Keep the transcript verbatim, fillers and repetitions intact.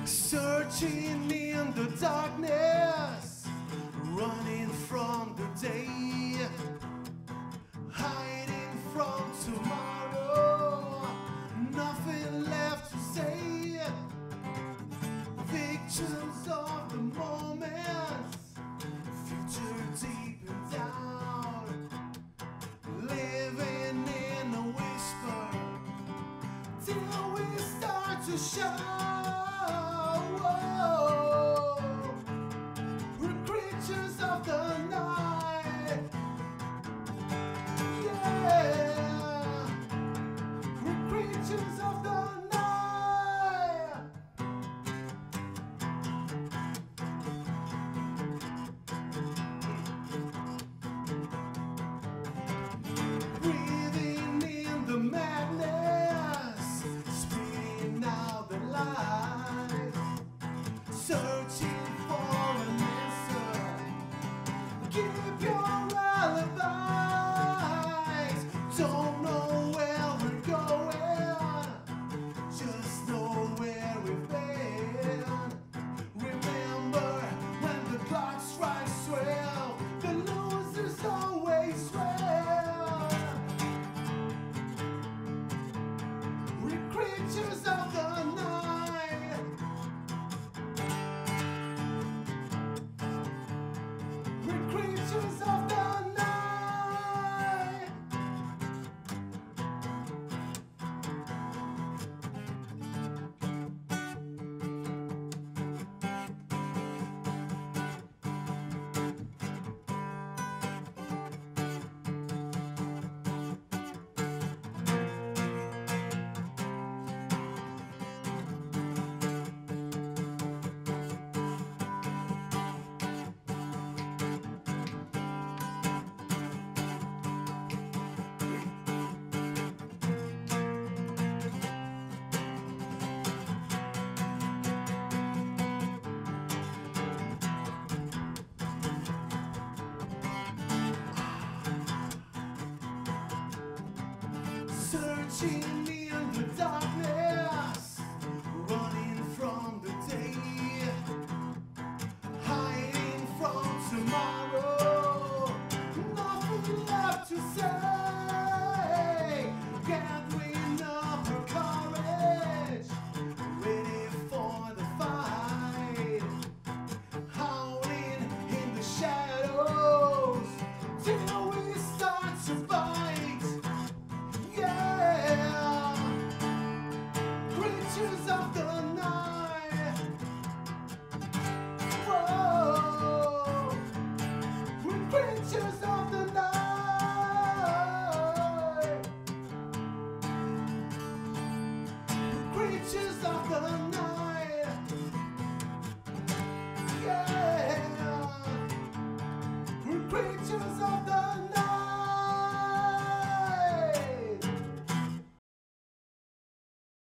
Searching in the darkness, running from the day, hiding from tomorrow, nothing left to say. Victims of the moment, future deep and down, living in a whisper till we start to shout. We're creatures of the night. Yeah, we're creatures of the night. Breathing in the madness, spitting out the light, searching for an answer. Give your alibis. Don't know where we're going, just know where we've been. Remember when the clock strikes twelve, the losers always win. We're creatures of the night. We're creatures of the night. Searching in the darkness, running from the day, hiding from tomorrow, nothing left to say. Gathering up her courage, ready for the fight, howling in the shadows till we start to bite. Yeah, creatures of the night. Whoa, we're creatures of the night. Creatures of the night.